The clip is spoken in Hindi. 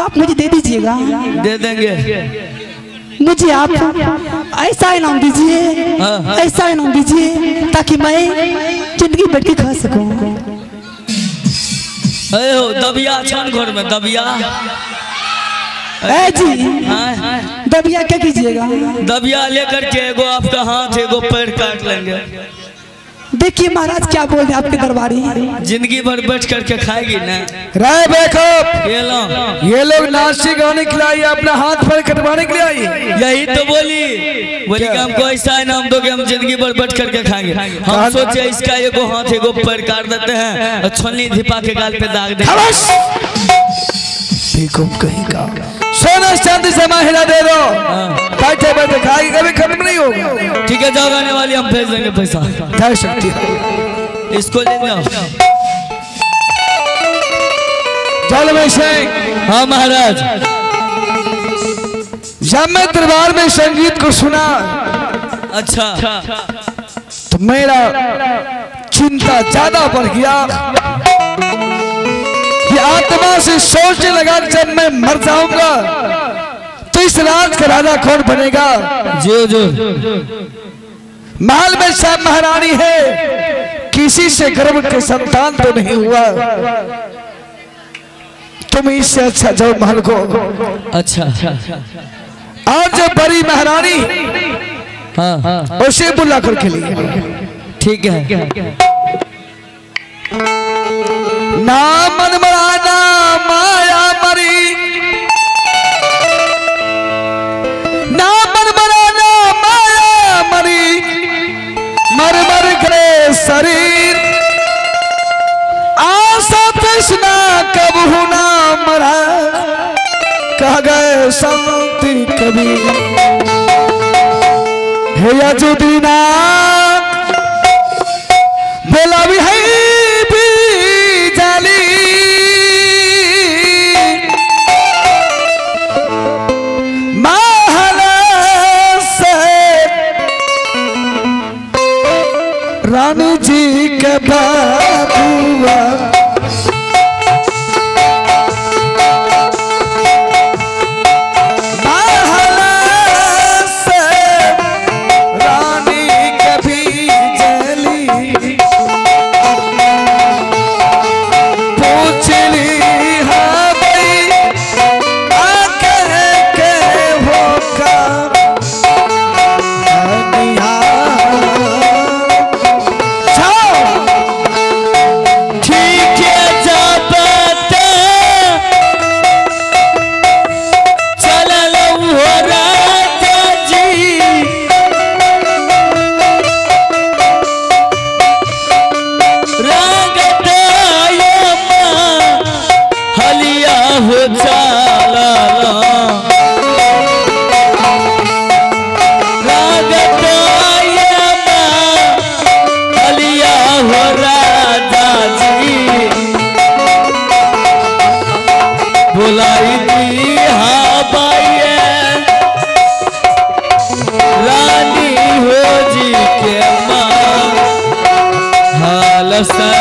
आप मुझे दे दीजिएगा। दे देंगे। मुझे आप ऐसा इनाम दीजिए, ऐसा इनाम दीजिए ताकि मैं जिंदगी भर के खा सकूं। दबिया छान घर में दबिया जी, दबिया क्या कीजिएगा? दबिया लेकर के एगो आपका हाथ एगो पैर काट लेंगे। देखिए महाराज क्या बोल रहे आपके दरबारी, जिंदगी भर बैठ करके खाएगी ना। राय बेखौफ ये लोग नाची गाने के लिए अपना हाथ पर कटवाने के लिए आई। यही तो बोली कि हमको ऐसा इनाम दोगे हम जिंदगी भर बैठ करके खाएंगे। हम सोचे इसका एगो हाथ एगो पैर काट देते हैं और छलनी धिपा के गाल पे दाग देंगे। कहीं का सोना चांदी से माहिरा दे दो, बैठे बैठे खाएगी, कभी खत्म नहीं होगा। ठीक है जाओ, आने वाली हम भेज देंगे पैसा। जा सकती इसको ले जाओ। जलवे सिंह। हाँ महाराज। जब मैं दरबार में संगीत को सुना, अच्छा, तो मेरा चिंता ज्यादा बढ़ गया। आत्मा से सोचने लगा जब मैं मर जाऊंगा तो इस राज का राजा कौन बनेगा। जो जो महल में सब महारानी है, किसी से गर्भ के संतान तो नहीं हुआ। तुम इससे अच्छा जाओ महल को। अच्छा, आज जो बड़ी महारानी हाँ उसे बुला करके लिए। ठीक है। ना मन मराना माया मरी, ना मन मराना माया मरी, मर मर गए शरीर, आशा तृष्णा कब ना मरा, कह गए शांति कभी। हे यजुदीना बोला भी है रानी जी के बाबुआ, महला से रानी कभी जली, पूछ ली हाँ भाई आके के हो का रानी हो जी के माँ हाल सा